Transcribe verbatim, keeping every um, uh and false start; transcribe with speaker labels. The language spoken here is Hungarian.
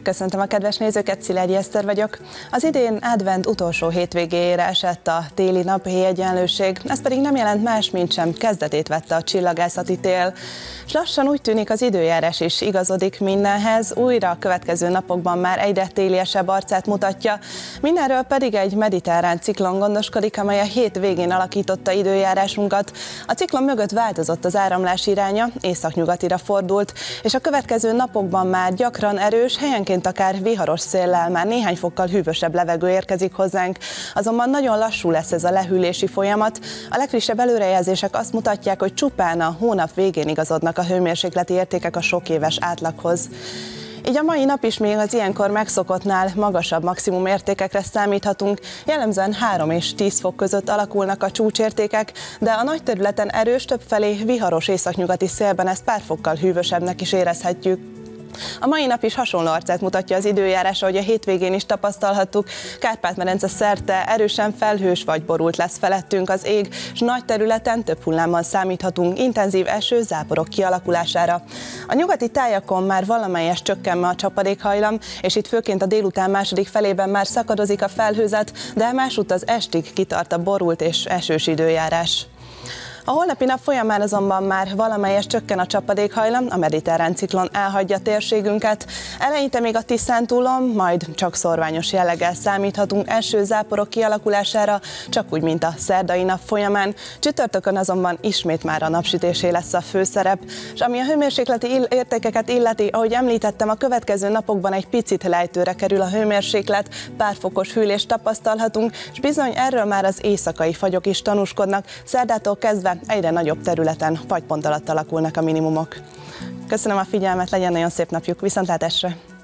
Speaker 1: Köszöntöm a kedves nézőket, Szilágyi Eszter vagyok. Az idén advent utolsó hétvégéjére esett a téli napi egyenlőség, ez pedig nem jelent más, mint sem kezdetét vette a csillagászati tél. És lassan úgy tűnik, az időjárás is igazodik mindenhez, újra a következő napokban már egyre téliesebb arcát mutatja. Mindenről pedig egy mediterrán ciklon gondoskodik, amely a hét végén alakította időjárásunkat. A ciklon mögött változott az áramlás iránya, északnyugatira fordult, és a következő napokban már gyakran erős, helyenként akár viharos széllel, már néhány fokkal hűvösebb levegő érkezik hozzánk. Azonban nagyon lassú lesz ez a lehűlési folyamat. A legfrissebb előrejelzések azt mutatják, hogy csupán a hónap végén igazodnak a hőmérsékleti értékek a sok éves átlaghoz. Így a mai nap is még az ilyenkor megszokottnál magasabb maximum értékekre számíthatunk, jellemzően három és tíz fok között alakulnak a csúcsértékek, de a nagy területen erős, többfelé viharos északnyugati szélben ezt pár fokkal hűvösebbnek is érezhetjük. A mai nap is hasonló arcát mutatja az időjárás, ahogy a hétvégén is tapasztalhattuk. Kárpát-medence szerte erősen felhős vagy borult lesz felettünk az ég, és nagy területen több hullámmal számíthatunk intenzív eső, záporok kialakulására. A nyugati tájakon már valamelyes csökkenve a csapadékhajlam, és itt főként a délután második felében már szakadozik a felhőzet, de másútt az estig kitart a borult és esős időjárás. A holnapi nap folyamán azonban már valamelyes csökken a csapadékhajlam, a mediterrán ciklon elhagyja térségünket. Eleinte még a Tiszántúlon, majd csak szorványos jelleggel számíthatunk eső, záporok kialakulására, csak úgy, mint a szerdai nap folyamán. Csütörtökön azonban ismét már a napsütésé lesz a főszerep. És ami a hőmérsékleti értékeket illeti, ahogy említettem, a következő napokban egy picit lejtőre kerül a hőmérséklet, pár fokos hűlést tapasztalhatunk, és bizony erről már az éjszakai fagyok is tanúskodnak. Szerdától kezdve egyre nagyobb területen fagypont alatt alakulnak a minimumok. Köszönöm a figyelmet, legyen nagyon szép napjuk, viszontlátásra!